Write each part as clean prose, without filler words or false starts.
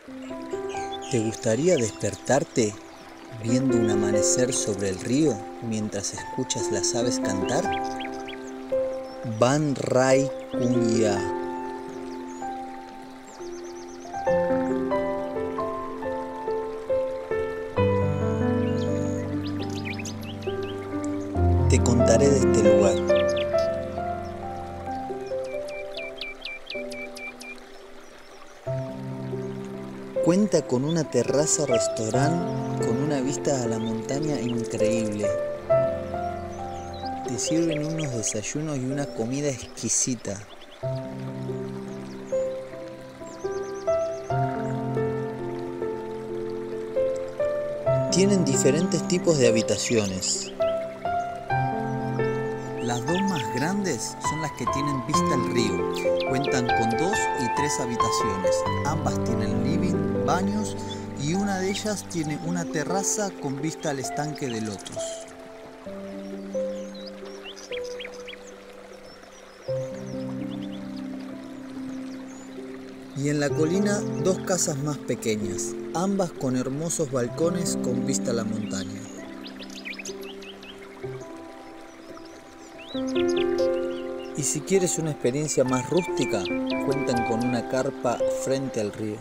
¿Te gustaría despertarte viendo un amanecer sobre el río mientras escuchas las aves cantar? Ban Rai Kunya. Te contaré de este lugar. Cuenta con una terraza-restaurante con una vista a la montaña increíble. Te sirven unos desayunos y una comida exquisita. Tienen diferentes tipos de habitaciones. Las dos más grandes son las que tienen vista al río. Cuentan con 2 y 3 habitaciones. Ambas tienen living, baños y una de ellas tiene una terraza con vista al estanque de lotos. Y en la colina 2 casas más pequeñas, ambas con hermosos balcones con vista a la montaña. Y si quieres una experiencia más rústica, cuentan con una carpa frente al río.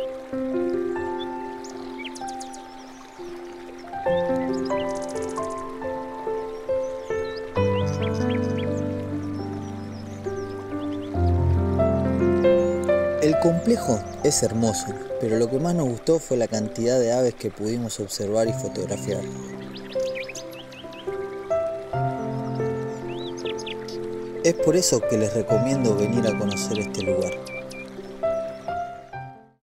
El complejo es hermoso, pero lo que más nos gustó fue la cantidad de aves que pudimos observar y fotografiar. Es por eso que les recomiendo venir a conocer este lugar.